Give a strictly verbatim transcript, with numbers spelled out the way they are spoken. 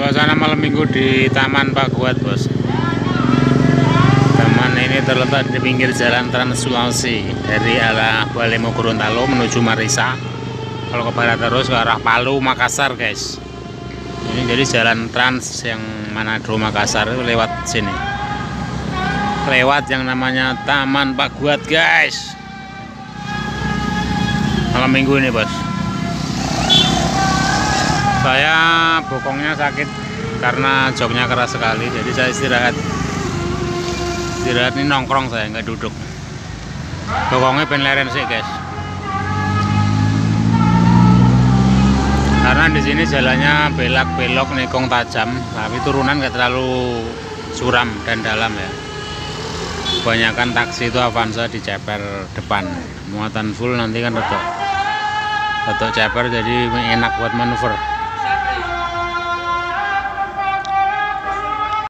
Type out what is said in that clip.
Suasana malam minggu di Taman Paguat, bos. Taman ini terletak di pinggir jalan Trans Sulawesi dari arah Balemo Gorontalo menuju Marissa. Kalau ke barat terus ke arah Palu Makassar, guys. Ini jadi jalan trans yang Manado Makassar itu lewat sini. Lewat yang namanya Taman Paguat, guys. Malam minggu ini, bos. Saya bokongnya sakit karena joknya keras sekali, jadi saya istirahat. Istirahat ini nongkrong, saya nggak duduk. Bokongnya pengen leren sih, guys. Karena di sini jalannya belak-belok, nekong tajam, tapi turunan nggak terlalu curam dan dalam ya. Kebanyakan taksi itu Avanza di ceper depan, muatan full nanti kan retok retok ceper, jadi enak buat manuver.